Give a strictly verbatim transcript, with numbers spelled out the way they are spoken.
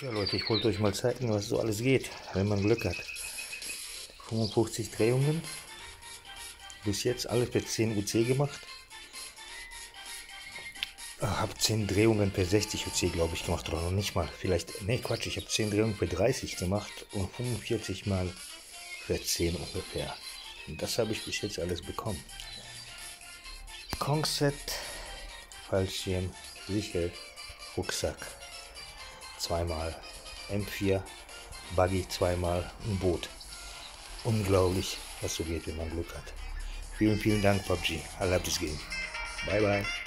Ja Leute, ich wollte euch mal zeigen, was so alles geht, wenn man Glück hat. fünfundfünfzig Drehungen, bis jetzt alles per zehn U C gemacht. Habe zehn Drehungen per sechzig U C, glaube ich, gemacht, oder noch nicht mal. Vielleicht, ne Quatsch, ich habe zehn Drehungen per dreißig gemacht und fünfundvierzig mal per zehn ungefähr. Und das habe ich bis jetzt alles bekommen. Kongset, Fallschirm, Sichel, Rucksack, zweimal, M vier, Buggy zweimal, ein Boot. Unglaublich, was so geht, wenn man Glück hat. Vielen, vielen Dank, P U B G. I love this game. Bye, bye.